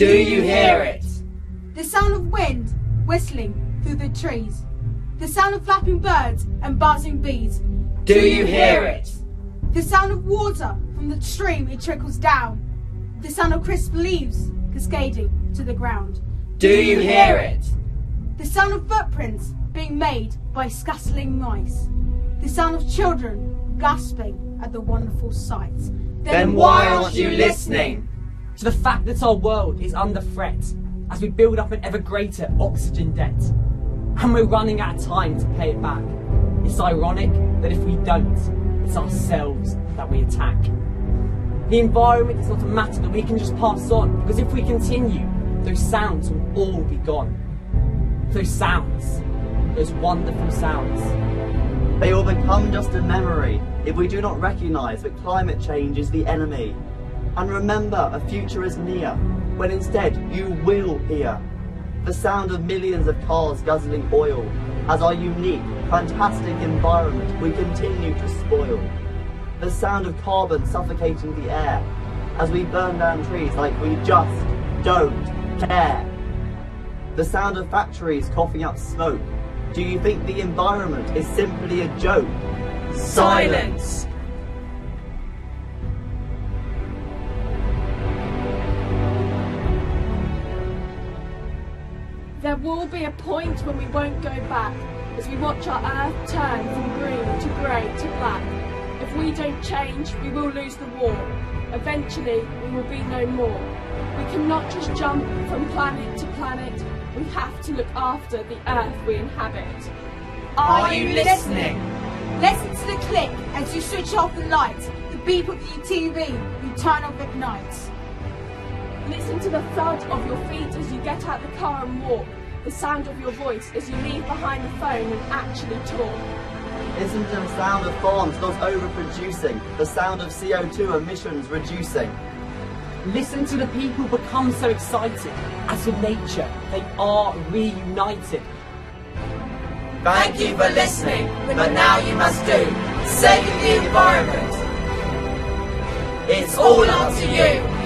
Do you hear it? The sound of wind whistling through the trees. The sound of flapping birds and buzzing bees. Do you hear it? The sound of water from the stream it trickles down. The sound of crisp leaves cascading to the ground. Do you hear it? The sound of footprints being made by scuttling mice. The sound of children gasping at the wonderful sights. Then why aren't you listening? To the fact that our world is under threat as we build up an ever greater oxygen debt. And we're running out of time to pay it back. It's ironic that if we don't, it's ourselves that we attack. The environment is not a matter that we can just pass on, because if we continue, those sounds will all be gone. Those sounds, those wonderful sounds. They will become just a memory if we do not recognise that climate change is the enemy. And remember, a future is near, when instead you will hear the sound of millions of cars guzzling oil, as our unique, fantastic environment we continue to spoil. The sound of carbon suffocating the air, as we burn down trees like we just don't care. The sound of factories coughing up smoke. Do you think the environment is simply a joke? Silence! There will be a point when we won't go back, as we watch our earth turn from green to grey to black. If we don't change, we will lose the war. Eventually, we will be no more. We cannot just jump from planet to planet. We have to look after the earth we inhabit. Are you listening? Listen to the click as you switch off the lights, the beep of your TV you turn off at night. Listen to the thud of your feet as you get out the car and walk, the sound of your voice as you leave behind the phone and actually talk. Listen to the sound of farms not overproducing, the sound of CO2 emissions reducing. Listen to the people become so excited, as in nature, they are reunited. Thank you for listening, but now you must do. Save the environment. It's all up to you.